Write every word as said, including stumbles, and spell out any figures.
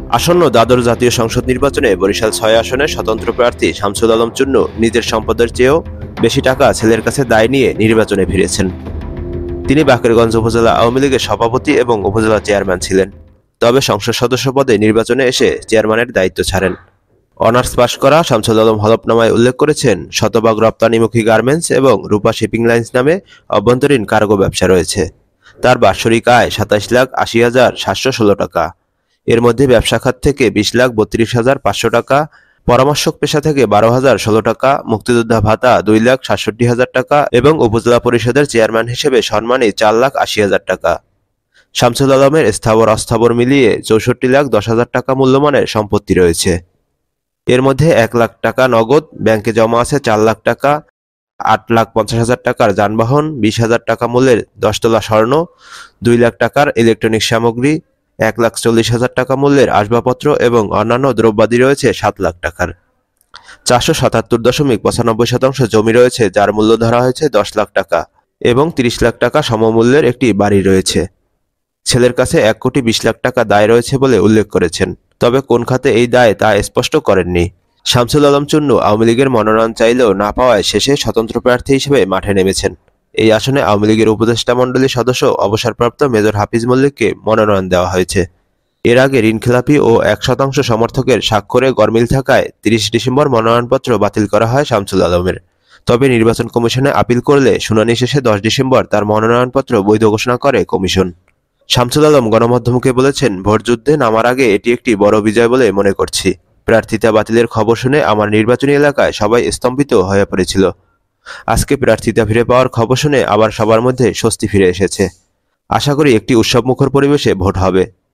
আসন্ন দ্বাদশ জাতীয় সংসদ নির্বাচনে বরিশাল ছয় আসনে স্বতন্ত্র প্রার্থী শামসুল আলম চুন্নু নিজের সম্পদের চেয়েও বেশি টাকা ছেলের কাছে দায় নিয়ে নির্বাচনে ফিরেছেন। তিনি বাকেরগঞ্জ উপজেলা আওয়ামী লীগের সভাপতি এবং উপজেলা চেয়ারম্যান ছিলেন। তবে সংসদ সদস্য পদে নির্বাচনে এসে চেয়ারম্যানের দায়িত্ব ছাড়েন। অনার্স পাশ করা শামসুল আলম হলফনামায় উল্লেখ করেছেন, শতভাগ রপ্তানিমুখী গার্মেন্টস এবং রূপা শিপিং লাইন্স নামে অভ্যন্তরীণ কার্গো ব্যবসা রয়েছে। তার বাৎসরিক আয় সাতাশ লাখ আশি হাজার সাতশো ষোলো টাকা। এর মধ্যে ব্যবসা খাত থেকে বিশ লাখ বত্রিশ হাজার পাঁচশো টাকা, পরামর্শক পেশা থেকে বারো হাজার ষোলো টাকা, মুক্তিযোদ্ধা ভাতা দুই লাখ সাতষট্টি হাজার টাকা এবং উপজেলা পরিষদের চেয়ারম্যান হিসেবে সম্মানী চার লাখ আশি হাজার টাকা। শামসুল আলমের স্থাবর অস্থাবর মিলিয়ে চৌষট্টি লাখ দশ হাজার টাকা মূল্যমানের সম্পত্তি রয়েছে। এর মধ্যে এক লাখ টাকা নগদ, ব্যাংকে জমা আছে চার লাখ টাকা, আট লাখ পঞ্চাশ হাজার টাকার যানবাহন, বিশ হাজার টাকা মূল্যের দশ তোলা স্বর্ণ, দুই লাখ টাকার ইলেকট্রনিক সামগ্রী, এক লাখ চল্লিশ হাজার টাকা মূল্যের আসবাবপত্র এবং অন্যান্য দ্রব্যাদি রয়েছে সাত লাখ টাকার। চারশো সাতাত্তর দশমিক পঁচানব্বই শতাংশ জমি রয়েছে, যার মূল্য ধরা হয়েছে দশ লাখ টাকা এবং তিরিশ লাখ টাকা সমমূল্যের একটি বাড়ি রয়েছে। ছেলের কাছে এক কোটি বিশ লাখ টাকা দায় রয়েছে বলে উল্লেখ করেছেন। তবে কোন খাতে এই দায় তা স্পষ্ট করেননি। শামসুল আলম চুন্নু আওয়ামী লীগের মনোনয়ন চাইলেও না পাওয়ায় শেষে স্বতন্ত্র প্রার্থী হিসেবে মাঠে নেমেছেন। এই আসনে আওয়ামী লীগের উপদেষ্টা মণ্ডলীর সদস্য অবসরপ্রাপ্ত মেজর হাফিজ মল্লিককে মনোনয়ন দেওয়া হয়েছে। এর আগে ঋণখেলাপি ও এক শতাংশ সমর্থকের স্বাক্ষরে গরমিল থাকায় তিরিশ ডিসেম্বর মনোনয়নপত্র বাতিল করা হয় শামসুল আলমের। তবে নির্বাচন কমিশনে আপিল করলে শুনানি শেষে দশ ডিসেম্বর তার মনোনয়নপত্র বৈধ ঘোষণা করে কমিশন। শামসুল আলম গণমাধ্যমকে বলেছেন, ভোটযুদ্ধে নামার আগে এটি একটি বড় বিজয় বলে মনে করছি। প্রার্থিতা বাতিলের খবর শুনে আমার নির্বাচনী এলাকায় সবাই স্তম্ভিত হয়ে পড়েছিল। আজকে প্রার্থিতা ফিরে পাওয়ার খবর শুনে আবার সবার মধ্যে স্বস্তি ফিরে এসেছে। আশা করি একটি উৎসবমুখর পরিবেশে ভোট হবে।